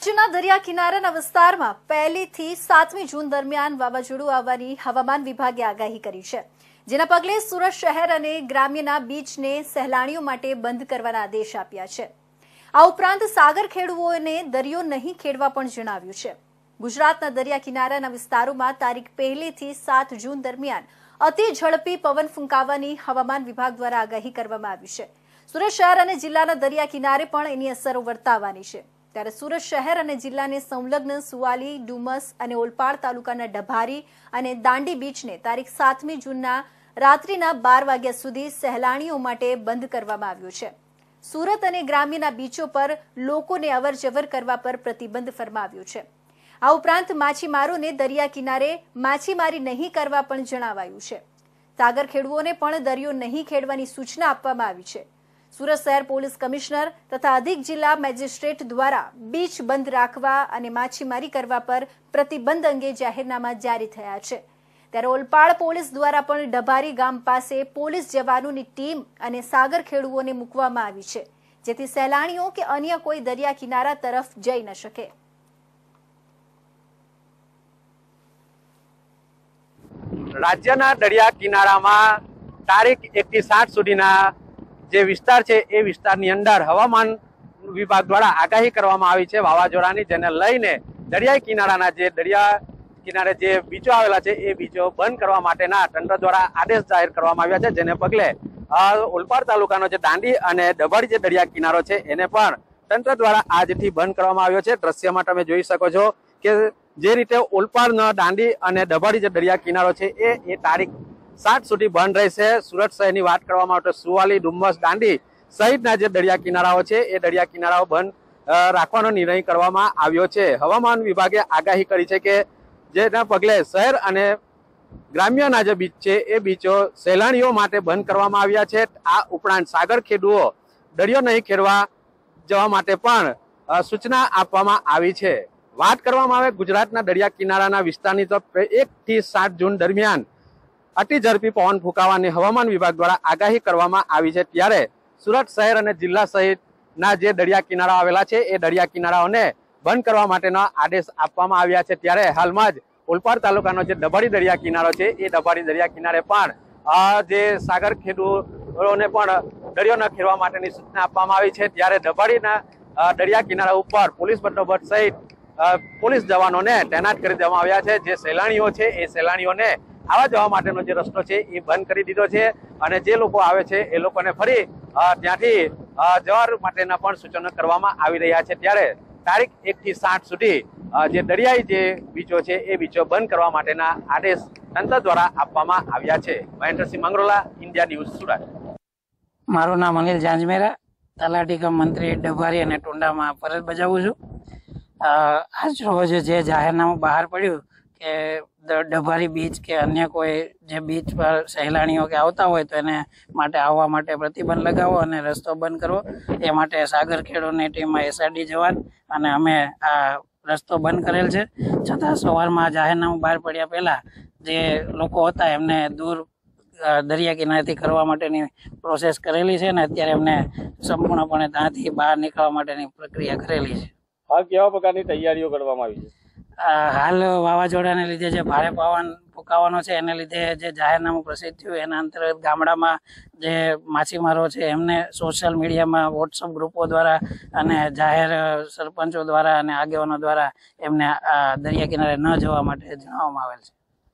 કચ્છના દરિયા કિનારાના વિસ્તારમાં 1 થી 7મી જૂન દરમિયાન વાવાઝોડું આવવાની હવામાન વિભાગે આગાહી કરી છે, જેના પગલે સુરત શહેર અને ગ્રામ્યના બીચને સહેલાણીઓ માટે બંધ કરવાના આદેશ આપ્યા છે। આ ઉપરાંત સાગર ખેડૂતોને દરિયો નહીં ખેડવા પણ જણાવ્યું છે। ગુજરાતના દરિયા કિનારાના વિસ્તારોમાં તારીખ 1 થી 7 જૂન દરમિયાન અતિ ઝડપી પવન ફૂંકાવાની હવામાન વિભાગ દ્વારા આગાહી કરવામાં આવી છે। સુરત શહેર અને જિલ્લાના દરિયા કિનારે પણ એની અસરો વર્તાવાની છે। ત્યારે સુરત શહેર અને જિલ્લાને સંલગ્ન સુવાલી, ડુમસ અને ઓલપાડ તાલુકાના ડભારી અને દાંડી બીચને તારીખ 7મી જૂનના રાત્રિના 12 વાગ્યા સુધી સહેલાણીઓ માટે બંધ કરવામાં આવ્યો છે। સુરત અને ગ્રામ્યના બીચો પર લોકોને અવરજવર કરવા પર પ્રતિબંધ ફરમાવ્યો છે। આ ઉપરાંત માછીમારોને દરિયા કિનારે માછીમારી નહીં કરવા પણ જણાવાયું છે। સાગર ખેડૂતોને પણ દરિયો નહીં ખેડવાની સૂચના આપવામાં આવી છે। સુરત શહેર પોલીસ કમિશનર તથા અધિક જિલ્લા મેજિસ્ટ્રેટ દ્વારા બીચ બંધ રાખવા અને માછીમારી કરવા પર પ્રતિબંધ અંગે જાહેરનામા જારી થયા છે। ત્યારે ઓલપાડ પોલીસ દ્વારા પણ ડભારી ગામ પાસે પોલીસ જવાનોની ટીમ અને સાગર ખેડૂતોને મૂકવામાં આવી છે, જેથી સહેલાણીઓ કે અન્ય કોઈ દરિયા કિનારા તરફ જઈ ન શકે। રાજ્યના દરિયા કિનારામાં તારીખ 1 થી 7 સુધીના જે વિસ્તાર છે એ વિસ્તારની અંદર હવામાન વિભાગ દ્વારા આગાહી કરવામાં આવી છે વાવાઝોડાની, જેને લઈને દરિયાઈ કિનારાના જે દરિયા કિનારે જે બીચો આવેલા છે એ બીચો બંધ કરવા માટેના તંત્ર દ્વારા આદેશ જાહેર કરવામાં આવ્યા છે, જેને પગલે ઓલપાડ તાલુકાનો જે દાંડી અને ડભારી જે દરિયા કિનારો છે એને પણ તંત્ર દ્વારા આજથી બંધ કરવામાં આવ્યો છે। દ્રશ્યમાં તમે જોઈ શકો છો કે જે રીતે ઓલપાડનો દાંડી અને ડભારી જે દરિયા કિનારો છે એ તારીખ 7 સુધી બંધ રહેશે। સુરત શહેરની વાત કરવામાં આવે તો સુવાલી, ડુમસ, દાંડી સહિતના જે દરિયા કિનારાઓ છે એ દરિયા કિનારાઓ બંધ રાખવાનો નિર્ણય કરવામાં આવ્યો છે। હવામાન વિભાગે આગાહી કરી છે કે જેના પગલે શહેર અને ગ્રામ્યના જે બીચ છે એ બીચો સહેલાણીઓ માટે બંધ કરવામાં આવ્યા છે। આ ઉપરાંત સાગર ખેડૂતો દરિયો નહીં ખેડવા જવા માટે પણ સૂચના આપવામાં આવી છે। વાત કરવામાં આવે ગુજરાતના દરિયા કિનારાના વિસ્તારની તો 1 થી 7 જૂન દરમિયાન અતિ ઝડપી પવન ફૂંકાવાની હવામાન વિભાગ દ્વારા આગાહી કરવામાં આવી છે। ત્યારે સુરત શહેર અને જિલ્લા સહિતના જે દરિયા કિનારા આવેલા છે એ દરિયા કિનારાઓને બંધ કરવા માટેના આદેશ આપવામાં આવ્યા છે। ત્યારે હાલમાં જ ઓલપાડ તાલુકાનો જે ડભારી દરિયા કિનારો છે એ ડભારી દરિયા કિનારે પણ જે સાગર ખેડૂતોને પણ દરિયો ન ખેડવા માટેની સૂચના આપવામાં આવી છે। ત્યારે ડભારીના દરિયા કિનારા ઉપર પોલીસ બંદોબસ્ત સહિત પોલીસ જવાનોને તૈનાત કરી દેવામાં આવ્યા છે। જે સહેલાણીઓ છે એ સહેલાણીઓને આવા જવા માટેનો જે રસ્તો છે એ બંધ કરી દીધો છે અને જે લોકો આવે છે એ લોકોને ફરી ત્યાંથી જવા માટેના પણ સૂચનો કરવામાં આવી રહ્યા છે। ત્યારે તારીખ 1 થી 7 સુધી જે દરિયાઈ જે બીચો છે એ બીચો બંધ કરવા માટેના આદેશ તંત્ર દ્વારા આપવામાં આવ્યા છે। Mahendrasinh Mangrola, India News, Surat. મારું નામ અનિલ જાંજમેરા, તલાટી કમ મંત્રી ડભારી અને ટુંડામાં ફરજ બજાવું છું। આજ રોજ જે જાહેરનામું બહાર પડ્યું કે ડભારી બીચ કે અન્ય કોઈ જે બીચ પર સહેલાણીઓ કે આવતા હોય તો એને માટે આવવા માટે પ્રતિબંધ લગાવો અને રસ્તો બંધ કરવો, એ માટે સાગર ખેડૂતની ટીમમાં SRD જવાન અને અમે આ રસ્તો બંધ કરેલ છે। છતાં સવારમાં જાહેરનામું બહાર પડ્યા પહેલા જે લોકો હતા એમને દૂર દરિયા કિનારેથી કરવા માટેની પ્રોસેસ કરેલી છે અને અત્યારે એમને સંપૂર્ણપણે ત્યાંથી બહાર નીકળવા માટેની પ્રક્રિયા કરેલી છે। હાલ કેવા પ્રકારની તૈયારીઓ કરવામાં આવી છે? હાલ વાવાઝોડાને લીધે જે ભારે પવન ફૂંકાવાનો છે એને લીધે જે જાહેરનામું પ્રસિદ્ધ થયું એના અંતર્ગત ગામડામાં જે માછીમારો છે એમને સોશિયલ મીડિયામાં વોટ્સઅપ ગ્રુપો દ્વારા અને જાહેર સરપંચો દ્વારા અને આગેવાનો દ્વારા એમને દરિયા કિનારે ન જવા માટે જણાવવામાં આવેલ છે।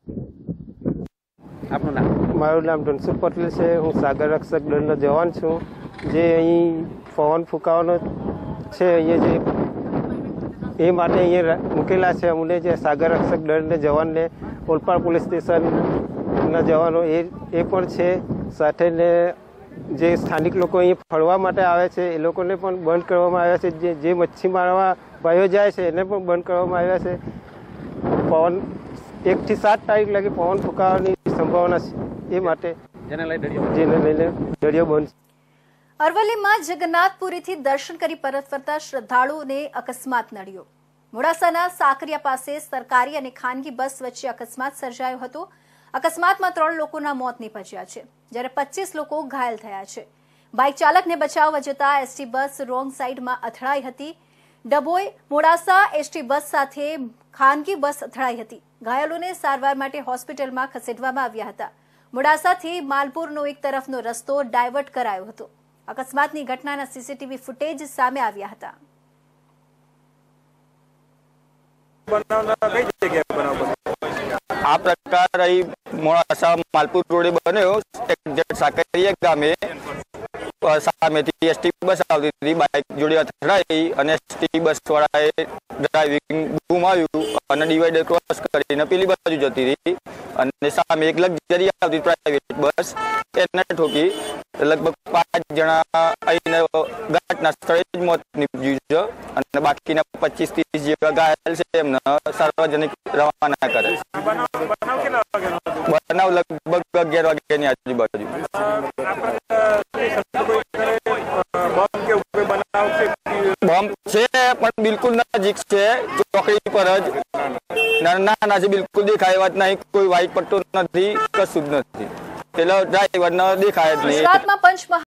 આપનું નામ? મારું નામ ધનસુખ પટેલ છે। હું સાગર રક્ષક દળનો જવાન છું। જે અહીં પવન ફૂંકાવાનો છે અહીંયા જે એ માટે અહીંયા મૂકેલા છે અમને જે સાગર રક્ષક દળના જવાનને ઓલપાડ પોલીસ સ્ટેશનના જવાનો એ પણ છે। સાથે ને જે સ્થાનિક લોકો અહીંયા ફરવા માટે આવે છે એ લોકોને પણ બંધ કરવામાં આવ્યા છે। જે મચ્છી મારવા ભાઈઓ જાય છે એને પણ બંધ કરવામાં આવ્યા છે। પવન 1 થી 7 તારીખ લગી પવન ફૂંકાવાની સંભાવના છે, એ માટે જેને લઈને દરિયો બંધ। અરવલ્લીમાં જગન્નાથપુરીથી દર્શન કરી પરત ફરતા શ્રદ્ધાળુઓને અકસ્માત નડ્યો। મોડાસાના સાકરિયા પાસે સરકારી અને ખાનગી બસ વચ્ચે અકસ્માત સર્જાયો હતો। અકસ્માતમાં 3 લોકોના મોત નીપજ્યા છે, જ્યારે 25 લોકો ઘાયલ થયા છે। બાઇક ચાલકને બચાવવા જતા એસટી બસ રોંગ સાઈડમાં અથડાઈ હતી। ડભોઈ મોડાસા એસટી બસ સાથે ખાનગી બસ અથડાઈ હતી. ઘાયલોને સારવાર માટે હોસ્પિટલમાં ખસેડવામાં આવ્યા હતા. મોડાસાથી માલપુરનો એક તરફનો રસ્તો ડાયવર્ટ કરાયો હતો. અકસ્માતની ઘટનાના સીસીટીવી ફૂટેજ સામે આવ્યા હતા. આ પ્રકાર અહીં મોડાસા માલપુર રોડે બન્યો. સાકરિયા ગામે સામેથી એસટી બસ આવતી હતી, બાઇક જોડે અથડાઈ અને એસટી બસ વાળાએ ડ્રાઇવિંગ ગુમાવ્યું અને ડિવાઈડર ક્રોસ કરીને પેલી બાજુ જતી રહી અને સામે એક લક્ઝરી આવતી પ્રાઇવેટ બસ એને ઠોકી. લગભગ 5 જણા અહીં ઘટના સ્થળે જ મોત નીપજ્યું છે અને બાકીના 25-30 જેવા ઘાયલ છે એમને સાર્વજનિક રવાના કરે. બનાવ લગભગ 11 વાગ્યાની આજુબાજુ. બોમ્બ છે પણ બિલકુલ નજીક છે, ચોકડી પર જ નાના છે, બિલકુલ દેખાય વાત નહીં. કોઈ વાઇટ પટ્ટો નથી, કશું જ નથી, પેલો ડ્રાઈવર ન દેખાય જ નહીં. ગુજરાતમાં પંચમહાલ